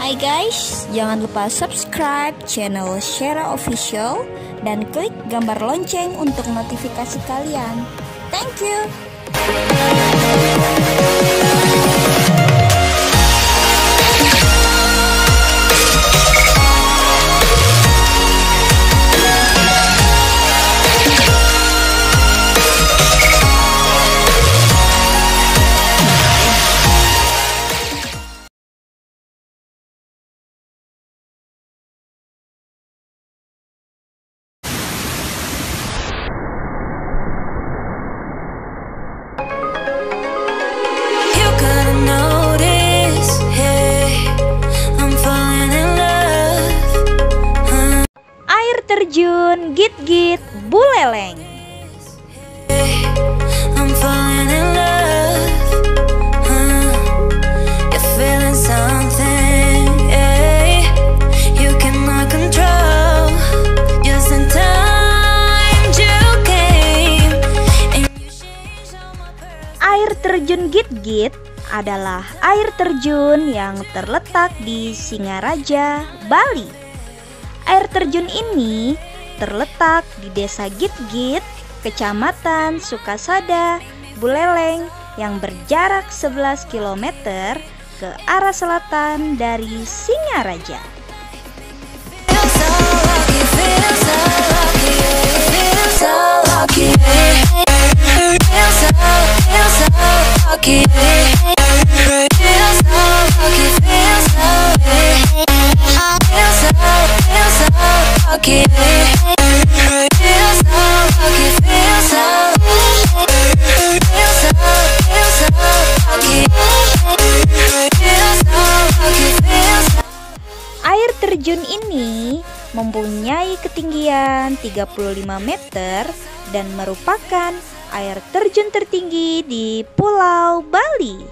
Hai guys, jangan lupa subscribe channel Shera Official dan klik gambar lonceng untuk notifikasi kalian. Thank you. Terjun Git-Git Buleleng. Air terjun Git-Git adalah air terjun yang terletak di Singaraja, Bali. Air terjun ini terletak di Desa Git-Git, Kecamatan Sukasada, Buleleng yang berjarak 11 km ke arah selatan dari Singaraja. Air terjun ini mempunyai ketinggian 35 meter dan merupakan air terjun tertinggi di Pulau Bali.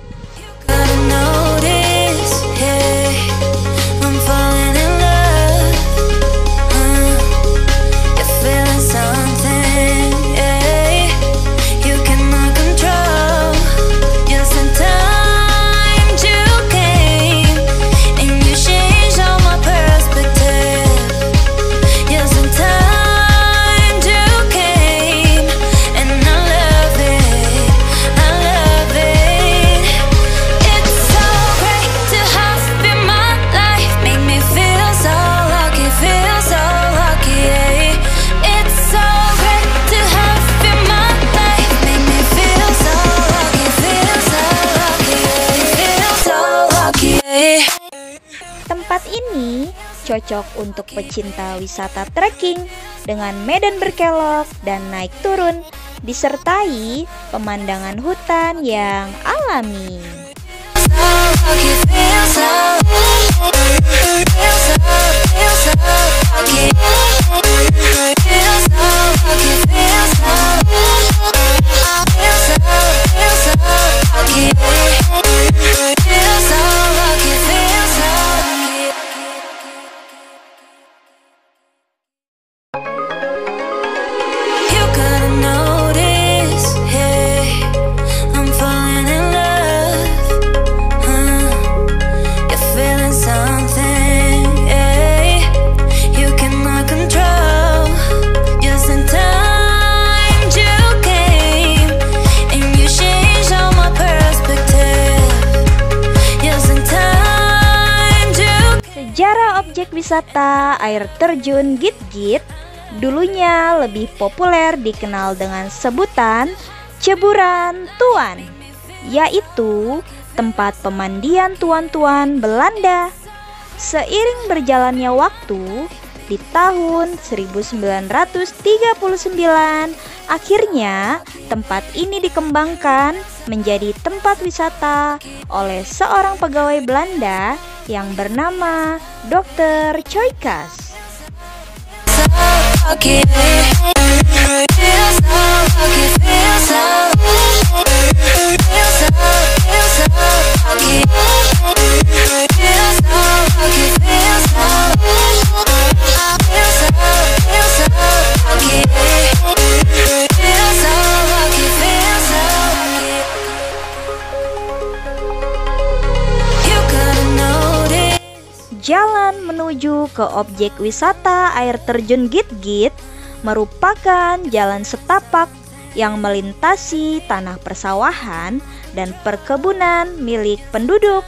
Tempat ini cocok untuk pecinta wisata trekking dengan medan berkelok dan naik turun, disertai pemandangan hutan yang alami. Sejarah objek wisata air terjun Git-Git dulunya lebih populer dikenal dengan sebutan Ceburan Tuan, yaitu tempat pemandian tuan-tuan Belanda. Seiring berjalannya waktu, di tahun 1939 akhirnya tempat ini dikembangkan menjadi tempat wisata oleh seorang pegawai Belanda yang bernama Dr. Choikas. Jalan menuju ke objek wisata air terjun Git-Git merupakan jalan setapak yang melintasi tanah persawahan dan perkebunan milik penduduk.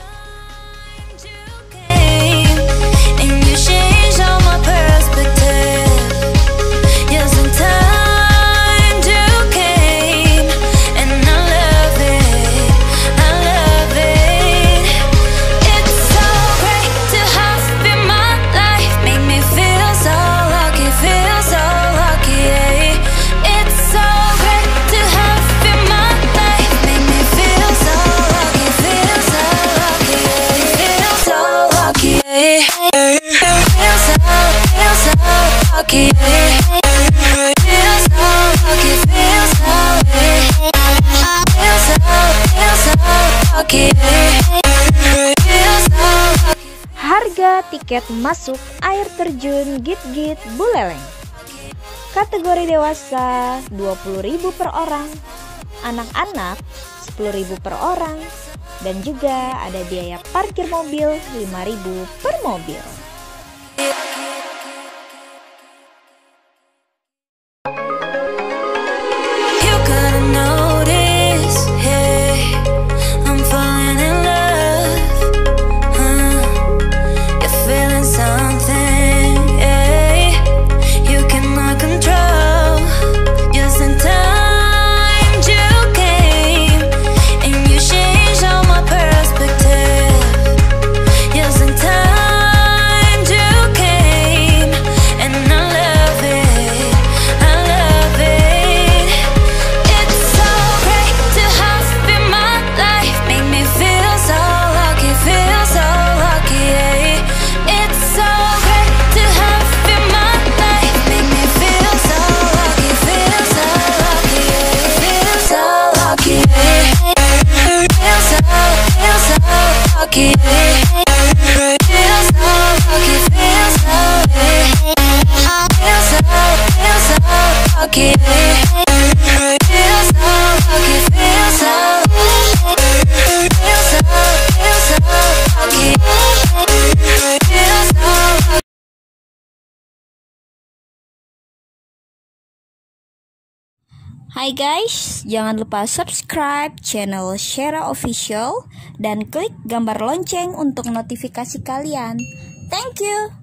Harga tiket masuk air terjun Git-Git Buleleng. Kategori dewasa 20.000 per orang, anak-anak 10.000 per orang, dan juga ada biaya parkir mobil 5.000 per mobil. Hai guys, jangan lupa subscribe channel Shera Official dan klik gambar lonceng untuk notifikasi kalian. Thank you.